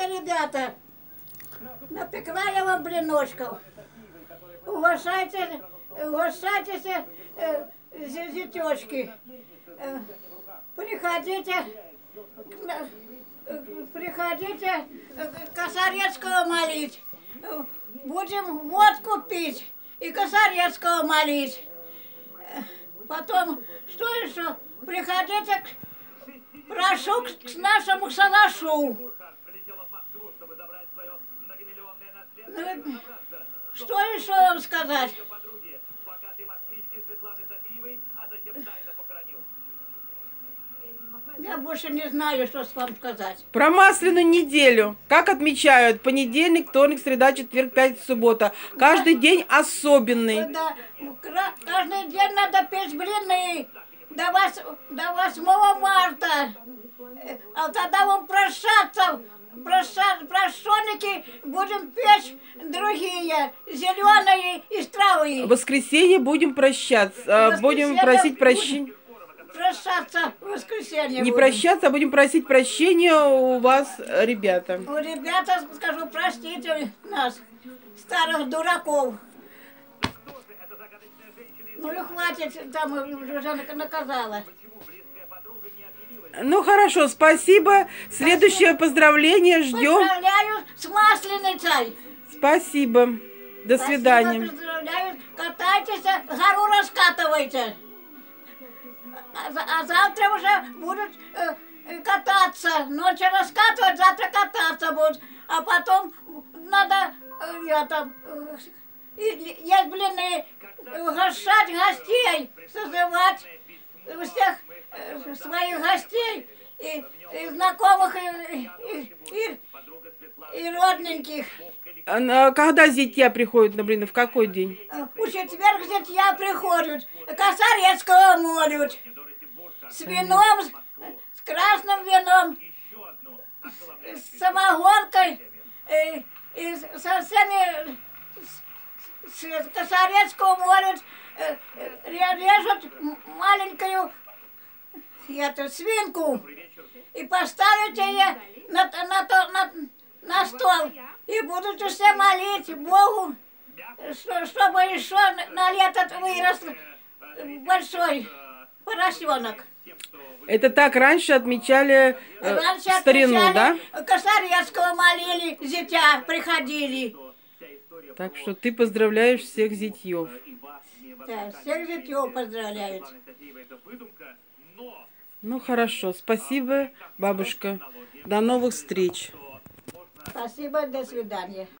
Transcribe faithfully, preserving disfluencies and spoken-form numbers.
Здравствуйте, ребята! Напекла я вам блиночков. Угощайте, угощайтесь, э, зятёчки. Э, приходите, э, приходите э, Косарецкого молить. Э, Будем водку пить и Косарецкого молить. Э, Потом, что еще? Приходите к, прошу к, к нашему Салашу. Ну, что еще вам сказать? Я больше не знаю, что вам сказать. Про масляную неделю. Как отмечают? Понедельник, вторник, среда, четверг, пятница, суббота. Каждый день особенный. Да, каждый день надо печь блины. До, вось, до восьмого марта. А тогда вам прощаться. Прощаться, прощенники будем печь другие. Зеленые и травы. В воскресенье будем прощаться. Будем просить прощения. Прощаться в воскресенье. Не будем. прощаться, а будем просить прощения у вас, ребята. У ребята, скажу, простите нас, старых дураков. Ну и хватит, там уже наказала. Ну хорошо, спасибо. Следующее поздравление ждем. Поздравляю с Масленицей. Спасибо. До Спасибо, свидания. поздравляю. Катайтесь, гору раскатывайте. А, а завтра уже будут э, кататься. Ночью раскатывать, завтра кататься будут. А потом надо э, это, э, есть блины, угощать гостей, созывать всех э, своих гостей и, и знакомых, и, и, и, и родненьких. А когда зятья приходят на блины? В какой день? У четверг зятья приходят, Косарецкого молят. С вином, с красным вином, с самогонкой, и, и со всеми, с, с Косарецкого молят, режут маленькую эту свинку и поставят ее на, на, на, на стол. И будут все молить Богу, чтобы еще на лето вырос большой поросенок. Это так раньше отмечали э, Раньше старину, да? Косарецкого молили, зятя приходили. Так что ты поздравляешь всех зятьев. Да, всех зятьев поздравляют. Ну хорошо, спасибо, бабушка. До новых встреч. Спасибо, до свидания.